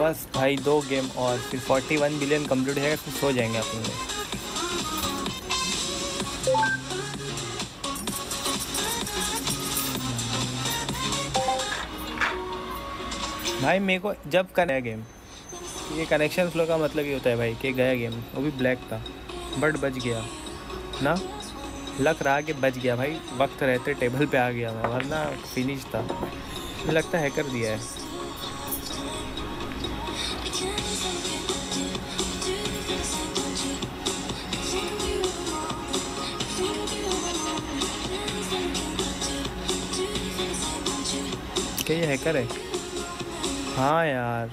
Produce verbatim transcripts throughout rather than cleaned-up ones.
बस भाई दो गेम और फिर फोर्टी वन बिलियन कंप्लीट हो जाएगा, फिर सो जाएंगे अपन लोग। भाई मेरे को जब का नया गेम, ये कनेक्शन फ्लो का मतलब ये होता है भाई कि गया गेम, वो भी ब्लैक था बट बच गया ना, लक रहा कि बच गया भाई, वक्त रहते टेबल पे आ गया मैं, वरना फिनिश था। मुझे लगता है हैकर दिया है। क्या ये हैकर है? हाँ यार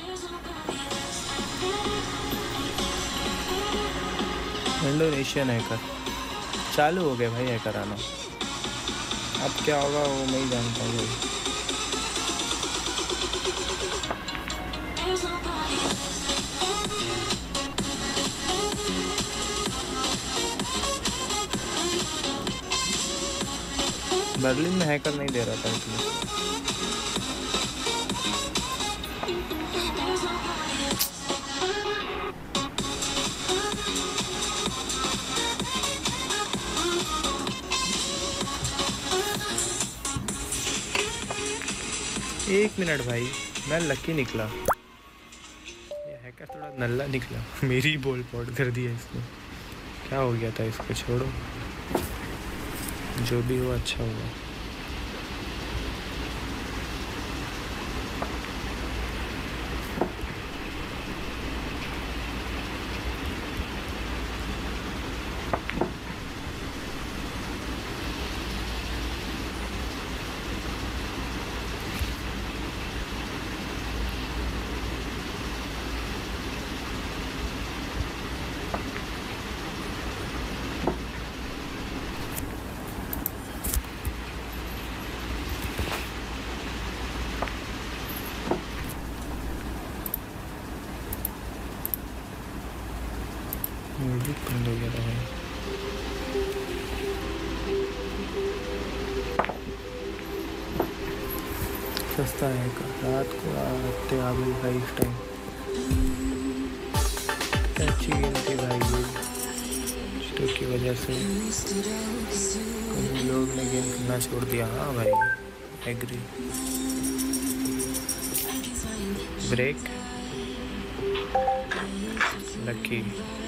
इंडोनेशियन हैकर चालू हो गए भाई हैकर आना। अब क्या होगा वो मैं ही जानता हूँ। बर्लिन में हैकर नहीं दे रहा था इसलिए। एक मिनट भाई, मैं लकी निकला, ये हैकर थोड़ा नल्ला निकला, मेरी बॉल पॉट कर दिया इसने। क्या हो गया था इसको, छोड़ो जो भी हुआ अच्छा हुआ। म्यूजिक बंद हो गया था भाई। सस्ता है का रात को आते आ गई भाई इस टाइम। अच्छी गेम थी भाई ये, स्टोर की वजह से कई लोग ने गेम खेलना छोड़ दिया। हाँ भाई agree. Break lucky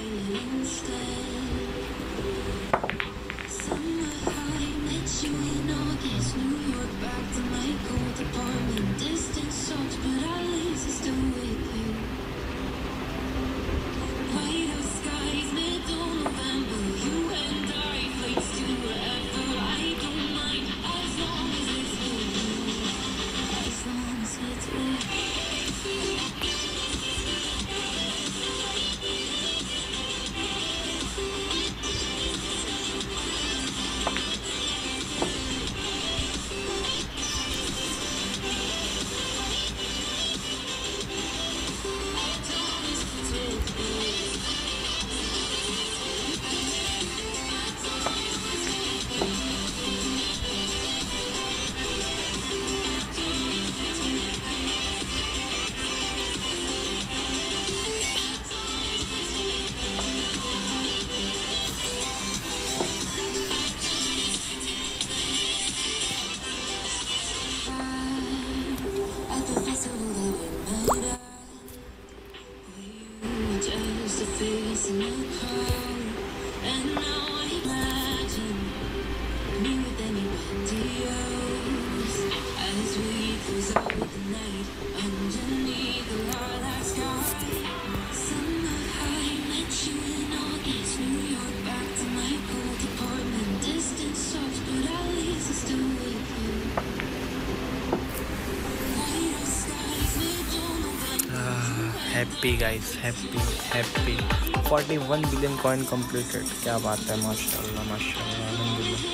happy guys, happy happy forty one billion coin completed. क्या बात है, माशाल्लाह माशाल्लाह अल्हम्दुलिल्लाह।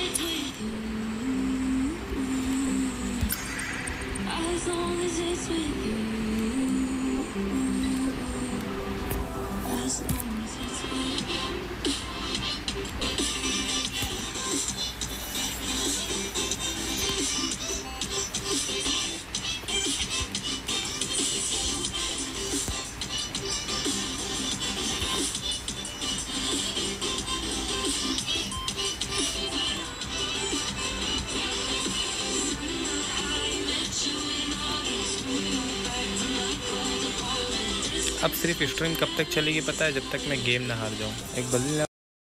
अब सिर्फ स्ट्रीम कब तक चलेगी पता है, जब तक मैं गेम ना हार जाऊँ। एक बल्ली